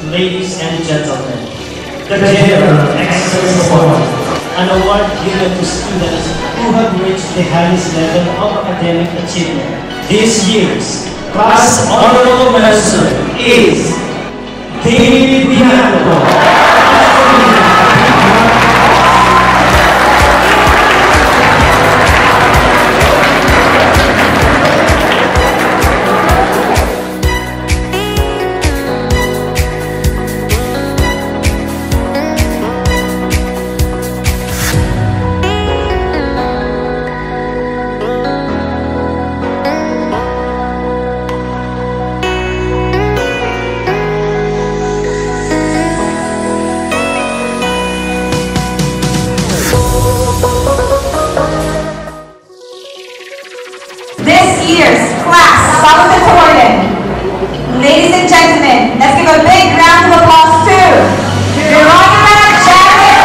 Ladies and gentlemen, the General Excellence Award, an award given to students who have reached the highest level of academic achievement. This year's Class Honorable Mention is David Bianco. This year's class valedictorian. Ladies and gentlemen, let's give a big round of applause to Veronica Janet.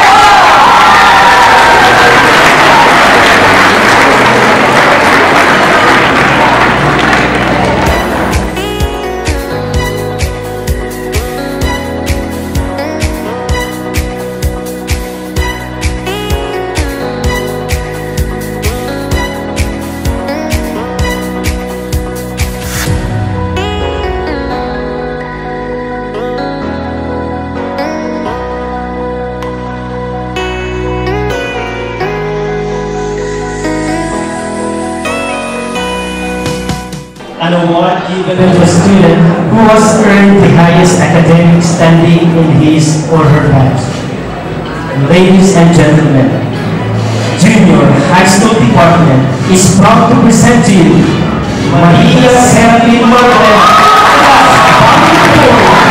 An award given to a student who has earned the highest academic standing in his or her life. Ladies and gentlemen, Junior High School Department is proud to present to you Maria Serafin Marvel.